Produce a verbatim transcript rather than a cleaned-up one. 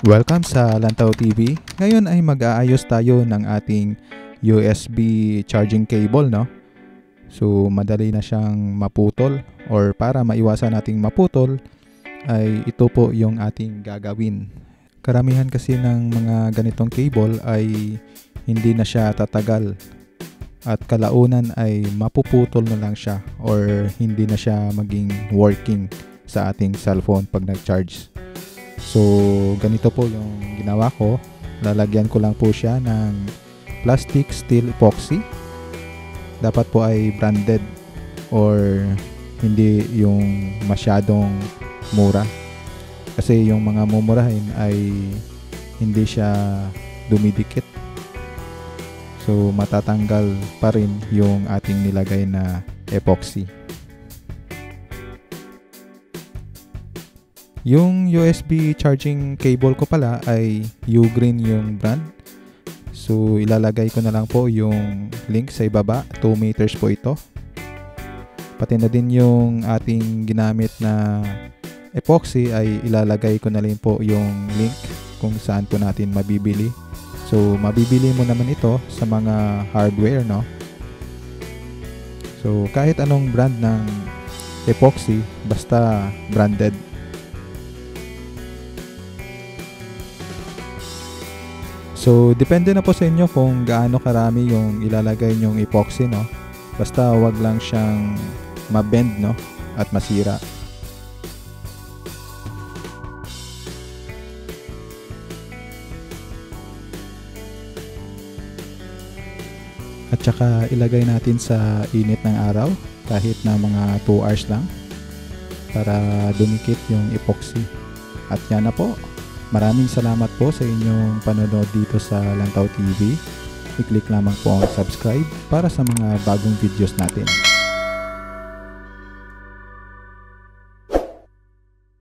Welcome sa Lantaw T V. Ngayon ay mag-aayos tayo ng ating U S B charging cable, no? So madali na siyang maputol, or para maiwasan nating maputol ay ito po yung ating gagawin. Karamihan kasi ng mga ganitong cable ay hindi na siya tatagal at kalaunan ay mapuputol na lang siya or hindi na siya maging working sa ating cellphone pag nag-charge. So ganito po yung ginawa ko. Lalagyan ko lang po siya ng plastic steel epoxy. Dapat po ay branded or hindi yung masyadong mura, kasi yung mga mumurahin ay hindi siya dumidikit. So matatanggal pa rin yung ating nilagay na epoxy. Yung U S B charging cable ko pala ay UGREEN yung brand. So ilalagay ko na lang po yung link sa ibaba. two meters po ito. Pati na din yung ating ginamit na epoxy ay ilalagay ko na rin po yung link kung saan po natin mabibili. So mabibili mo naman ito sa mga hardware, no? So kahit anong brand ng epoxy, basta branded. So, depende na po sa inyo kung gaano karami yung ilalagay nyong epoxy, no? Basta wag lang siyang mabend, no? At masira. At saka ilagay natin sa init ng araw kahit na mga two hours lang para dumikit yung epoxy. At yan na po. Maraming salamat po sa inyong panonood dito sa Lantaw T V. I-click lamang po ang subscribe para sa mga bagong videos natin.